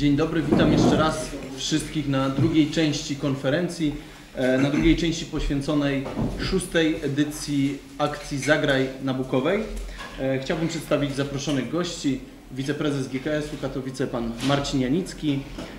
Dzień dobry, witam jeszcze raz wszystkich na drugiej części konferencji, na drugiej części poświęconej 6. edycji akcji Zagraj Nabukowej. Chciałbym przedstawić zaproszonych gości, wiceprezes GKS-u Katowice pan Marcin Janicki,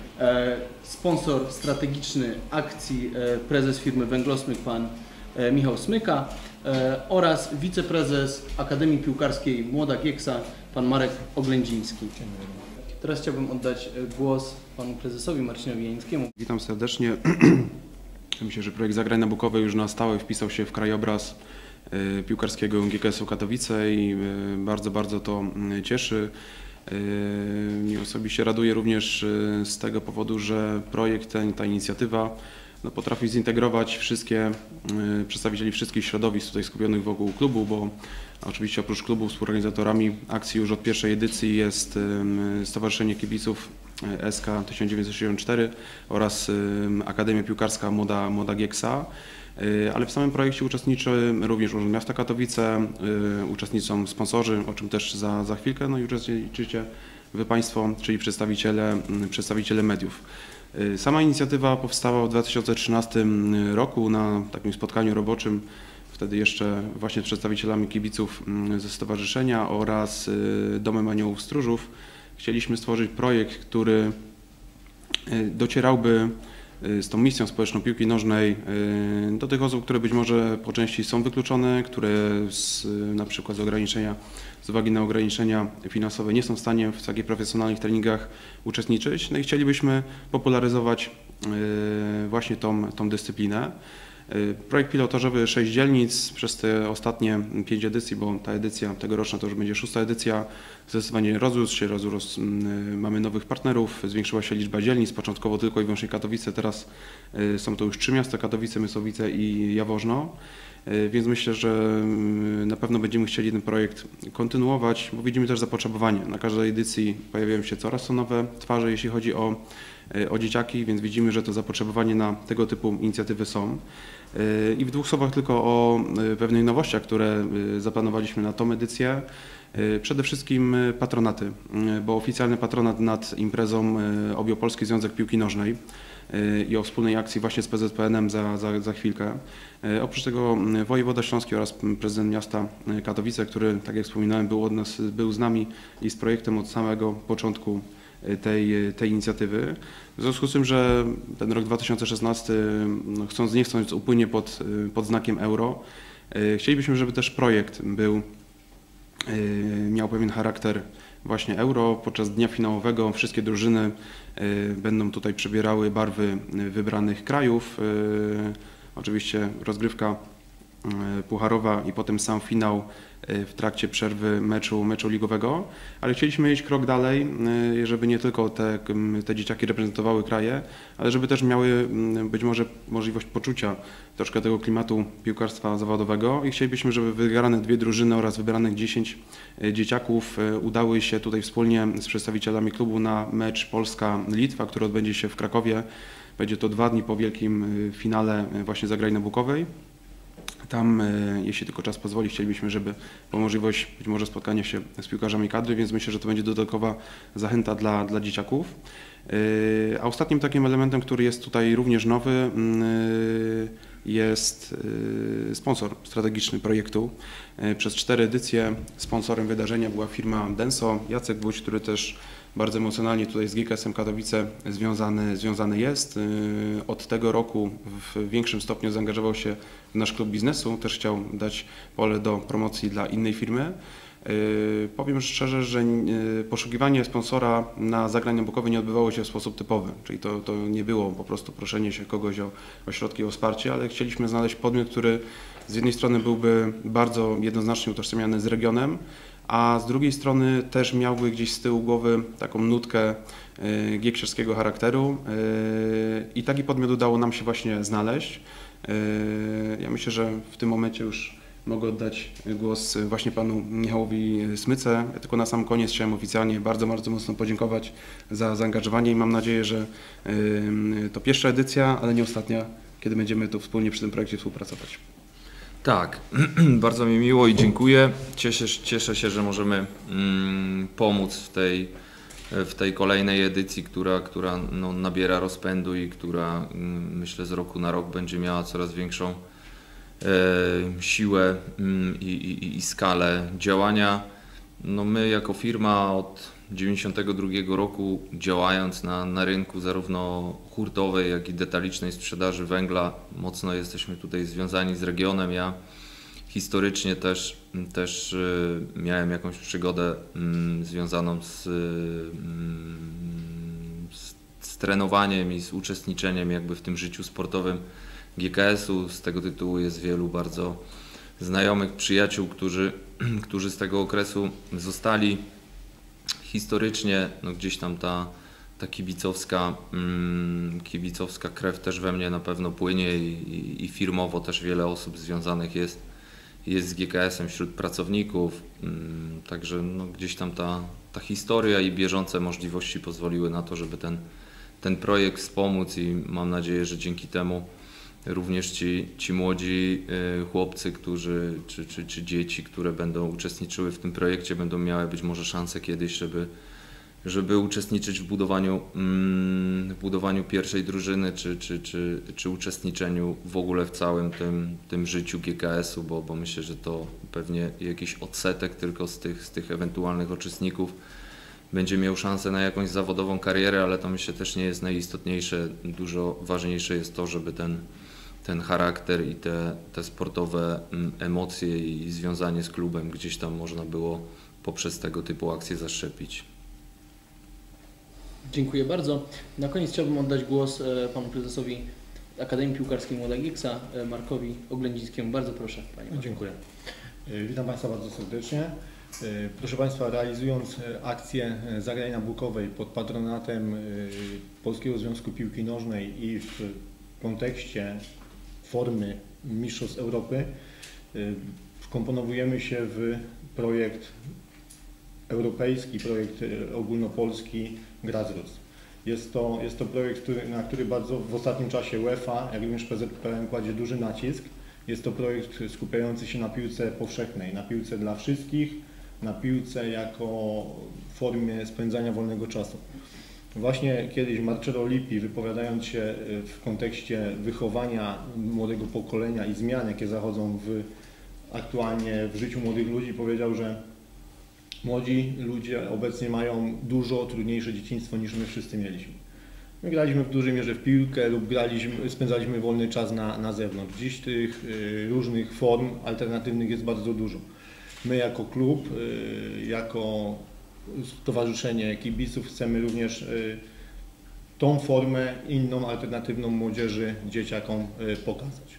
sponsor strategiczny akcji prezes firmy Węglosmyk pan Michał Smyka oraz wiceprezes Akademii Piłkarskiej Młoda Gieksa pan Marek Oględziński. Teraz chciałbym oddać głos panu prezesowi Marcinowi Janickiemu. Witam serdecznie. Myślę, że projekt Zagraj Nabukowej już na stałe wpisał się w krajobraz piłkarskiego GKS-u Katowice i bardzo to cieszy. Mnie osobiście raduje również z tego powodu, że projekt, ta inicjatywa potrafi zintegrować przedstawicieli wszystkich środowisk tutaj skupionych wokół klubu, bo oczywiście oprócz klubu współorganizatorami akcji już od pierwszej edycji jest Stowarzyszenie Kibiców SK 1964 oraz Akademia Piłkarska Młoda Gieksa. Ale w samym projekcie uczestniczy również Urząd Miasta Katowice, uczestniczą sponsorzy, o czym też za chwilkę, no i uczestniczycie Wy Państwo, czyli przedstawiciele mediów. Sama inicjatywa powstała w 2013 roku na takim spotkaniu roboczym, wtedy jeszcze właśnie z przedstawicielami kibiców ze stowarzyszenia oraz Domem Aniołów Stróżów. Chcieliśmy stworzyć projekt, który docierałby z tą misją społeczną piłki nożnej do tych osób, które być może po części są wykluczone, które na przykład z uwagi na ograniczenia finansowe nie są w stanie w takich profesjonalnych treningach uczestniczyć. No i chcielibyśmy popularyzować właśnie tą dyscyplinę. Projekt pilotażowy 6 dzielnic przez te ostatnie 5 edycji, bo ta edycja tegoroczna to już będzie 6. edycja, zdecydowanie rozrósł. Mamy nowych partnerów, zwiększyła się liczba dzielnic, początkowo tylko i wyłącznie Katowice, teraz są to już 3 miasta, Katowice, Mysłowice i Jaworzno. Więc myślę, że na pewno będziemy chcieli ten projekt kontynuować, bo widzimy też zapotrzebowanie. Na każdej edycji pojawiają się coraz to nowe twarze, jeśli chodzi o dzieciaki, więc widzimy, że to zapotrzebowanie na tego typu inicjatywy są. I w 2 słowach tylko o pewnych nowościach, które zaplanowaliśmy na tą edycję. Przede wszystkim patronaty, bo oficjalny patronat nad imprezą objął Polski Związek Piłki Nożnej i o wspólnej akcji właśnie z PZPN-em za chwilkę. Oprócz tego wojewoda śląski oraz prezydent miasta Katowice, który, tak jak wspominałem, był z nami i z projektem od samego początku tej inicjatywy. W związku z tym, że ten rok 2016, chcąc nie chcąc, upłynie pod znakiem euro, chcielibyśmy, żeby też projekt miał pewien charakter właśnie euro. Podczas dnia finałowego wszystkie drużyny będą tutaj przybierały barwy wybranych krajów. Oczywiście rozgrywka pucharowa i potem sam finał w trakcie przerwy meczu ligowego, ale chcieliśmy iść krok dalej, żeby nie tylko te dzieciaki reprezentowały kraje, ale żeby też miały być może możliwość poczucia troszkę tego klimatu piłkarstwa zawodowego i chcielibyśmy, żeby wygrane 2 drużyny oraz wybranych 10 dzieciaków udały się tutaj wspólnie z przedstawicielami klubu na mecz Polska-Litwa, który odbędzie się w Krakowie. Będzie to 2 dni po wielkim finale właśnie Zagraj Nabukowej. Tam, jeśli tylko czas pozwoli, chcielibyśmy, żeby była możliwość być może spotkania się z piłkarzami kadry, więc myślę, że to będzie dodatkowa zachęta dla dzieciaków. A ostatnim takim elementem, który jest tutaj również nowy, jest sponsor strategiczny projektu. Przez 4 edycje sponsorem wydarzenia była firma Denso, Jacek Wójć, który też bardzo emocjonalnie tutaj z GKS-em Katowice związany jest. Od tego roku w większym stopniu zaangażował się w nasz klub biznesu, też chciał dać pole do promocji dla innej firmy. Powiem szczerze, że poszukiwanie sponsora na Zagraj Nabukowej nie odbywało się w sposób typowy, czyli to nie było po prostu proszenie się kogoś o środki, o wsparcie, ale chcieliśmy znaleźć podmiot, który z jednej strony byłby bardzo jednoznacznie utożsamiany z regionem, a z drugiej strony też miałby gdzieś z tyłu głowy taką nutkę gieksiarskiego charakteru i taki podmiot udało nam się właśnie znaleźć. Ja myślę, że w tym momencie już mogę oddać głos właśnie panu Michałowi Smyce. Ja tylko na sam koniec chciałem oficjalnie bardzo mocno podziękować za zaangażowanie i mam nadzieję, że to pierwsza edycja, ale nie ostatnia, kiedy będziemy tu wspólnie przy tym projekcie współpracować. Tak, bardzo mi miło i dziękuję. Cieszę się, że możemy pomóc w tej w tej kolejnej edycji, która no, nabiera rozpędu i która myślę z roku na rok będzie miała coraz większą siłę i skalę działania. No, my jako firma od 1992 roku działając na rynku zarówno hurtowej, jak i detalicznej sprzedaży węgla, mocno jesteśmy tutaj związani z regionem. Ja historycznie też miałem jakąś przygodę związaną z trenowaniem i z uczestniczeniem jakby w tym życiu sportowym GKS-u. Z tego tytułu jest wielu bardzo znajomych, przyjaciół, którzy z tego okresu zostali. Historycznie no gdzieś tam ta kibicowska krew też we mnie na pewno płynie i firmowo też wiele osób związanych jest z GKS-em wśród pracowników. Także no gdzieś tam ta historia i bieżące możliwości pozwoliły na to, żeby ten projekt wspomóc i mam nadzieję, że dzięki temu również ci młodzi chłopcy, czy dzieci, które będą uczestniczyły w tym projekcie, będą miały być może szansę kiedyś, żeby uczestniczyć w budowaniu pierwszej drużyny, czy uczestniczeniu w ogóle w całym tym życiu GKS-u, bo myślę, że to pewnie jakiś odsetek tylko z tych ewentualnych uczestników będzie miał szansę na jakąś zawodową karierę, ale to myślę też nie jest najistotniejsze. Dużo ważniejsze jest to, żeby ten charakter i te sportowe emocje i związanie z klubem gdzieś tam można było poprzez tego typu akcje zaszczepić. Dziękuję bardzo. Na koniec chciałbym oddać głos panu prezesowi Akademii Piłkarskiej Młodego Gieksa, Markowi Oględzińskiemu. Bardzo proszę, panie Marku. Dziękuję. Witam Państwa bardzo serdecznie. Proszę Państwa, realizując akcję Zagraj Nabukowej pod patronatem Polskiego Związku Piłki Nożnej i w kontekście formy Mistrzostw Europy, wkomponowujemy się w projekt europejski, projekt ogólnopolski Gra z Roz. Jest to projekt, na który bardzo w ostatnim czasie UEFA, jak również PZPN kładzie duży nacisk. Jest to projekt skupiający się na piłce powszechnej, na piłce dla wszystkich, na piłce jako formie spędzania wolnego czasu. Właśnie kiedyś Marcello Lippi, wypowiadając się w kontekście wychowania młodego pokolenia i zmian, jakie zachodzą aktualnie w życiu młodych ludzi, powiedział, że młodzi ludzie obecnie mają dużo trudniejsze dzieciństwo niż my wszyscy mieliśmy. My graliśmy w dużej mierze w piłkę lub spędzaliśmy wolny czas na zewnątrz. Dziś tych różnych form alternatywnych jest bardzo dużo. My jako klub, jako stowarzyszenie kibiców chcemy również tą formę inną, alternatywną młodzieży, dzieciakom pokazać.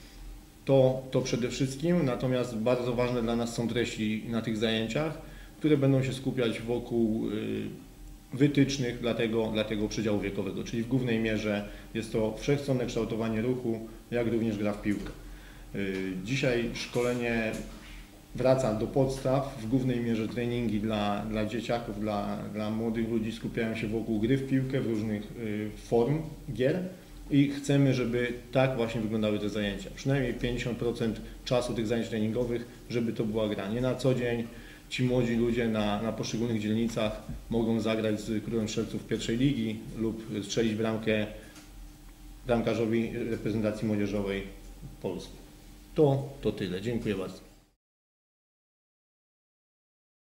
To przede wszystkim, natomiast bardzo ważne dla nas są treści na tych zajęciach, które będą się skupiać wokół wytycznych dla tego przedziału wiekowego, czyli w głównej mierze jest to wszechstronne kształtowanie ruchu, jak również gra w piłkę. Dzisiaj szkolenie wraca do podstaw, w głównej mierze treningi dla dzieciaków, dla młodych ludzi skupiają się wokół gry w piłkę, w różnych form gier i chcemy, żeby tak właśnie wyglądały te zajęcia. Przynajmniej 50% czasu tych zajęć treningowych, żeby to była gra. Nie na co dzień ci młodzi ludzie na poszczególnych dzielnicach mogą zagrać z Królem Strzelców pierwszej ligi lub strzelić bramkę bramkarzowi reprezentacji młodzieżowej Polski. To tyle. Dziękuję bardzo.